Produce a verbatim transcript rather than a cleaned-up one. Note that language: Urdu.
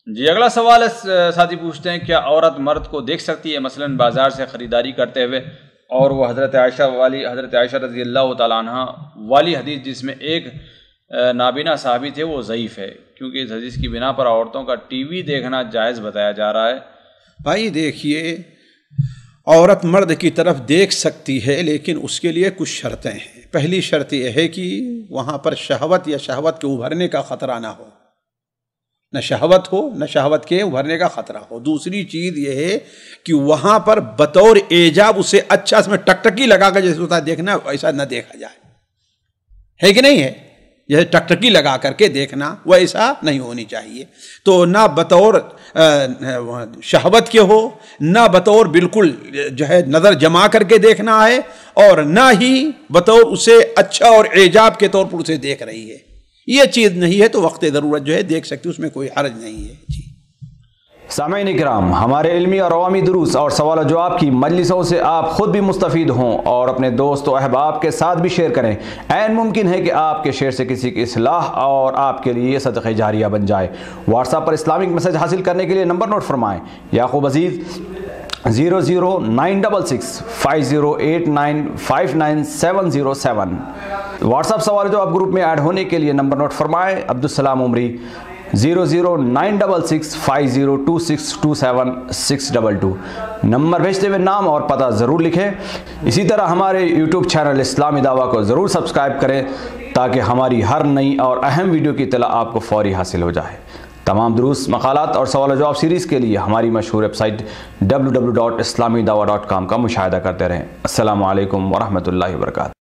جی اگلا سوال ہے، ساتھی پوچھتے ہیں کیا عورت مرد کو دیکھ سکتی ہے مثلاً بازار سے خریداری کرتے ہوئے؟ اور وہ حضرت عائشہ والی حضرت عائشہ رضی اللہ تعالیٰ عنہ والی حدیث جس میں ایک نابینا صحابی تھے وہ ضعیف ہے، کیونکہ اس حدیث کی بنا پر عورتوں کا ٹی وی دیکھنا جائز بتایا جا رہا ہے۔ بھائی دیکھیے، عورت مرد کی طرف دیکھ سکتی ہے لیکن اس کے لیے کچھ شرطیں ہیں۔ پہلی شرط یہ ہے کہ وہاں پر شہوت یا شہوت کے ابھرنے کا خطرہ نہ ہو، نہ شہوت ہو نہ شہوت کے ابھرنے کا خطرہ ہو۔ دوسری چیز یہ ہے کہ وہاں پر بطور ایجاب اسے اچھا اس میں ٹکٹکی لگا کر جیسے ہوتا ہے دیکھنا، ایسا نہ دیکھا جائے، ہے کہ نہیں ہے؟ جیسے ٹکٹکی لگا کر کے دیکھنا وہ ایسا نہیں ہونی چاہیے۔ تو نہ بطور شہوت کے ہو، نہ بطور بالکل جو ہے نظر جما کر کے دیکھنا ہے، اور نہ ہی بطور اسے اچھا اور اعجاب کے طور پر اسے دیکھ رہی ہے۔ یہ چیز نہیں ہے تو وقت ضرورت جو ہے دیکھ سکتی، اس میں کوئی حرج نہیں ہے۔ جی سامعین کرام، ہمارے علمی اور عوامی دروس اور سوال و جواب کی مجلسوں سے آپ خود بھی مستفید ہوں اور اپنے دوست و احباب کے ساتھ بھی شیئر کریں۔ عین ممکن ہے کہ آپ کے شیئر سے کسی کی اصلاح اور آپ کے لیے صدقہ جاریہ بن جائے۔ واٹس ایپ پر اسلامک میسج حاصل کرنے کے لیے نمبر نوٹ فرمائیں: یعقوب عزیز zero zero nine double six five zero eight nine five nine seven zero seven. WhatsApp سوال جو آپ گروپ میں ایڈ ہونے کے لیے نمبر نوٹ فرمائیں: عبدالسلام عمری zero zero nine double six five zero two six two seven six double two. Number بھیجتے ہوئے نام اور پتہ ضرور لکھیں۔ اسی طرح ہمارے یوٹیوب چینل اسلامی دعویٰ کو ضرور سبسکرائب کریں تاکہ ہماری ہر نئی اور اہم ویڈیو کی اطلاع آپ کو فوری حاصل ہو جائے۔ تمام دروس، مقالات اور سوال و جواب سیریز کے لیے ہماری مشہور website W W W dot اسلامی دعویٰ ڈاٹ کام کا مشاہدہ کرتے رہیں۔ السلام علیکم ورحمۃ اللہ وبرکاتہ۔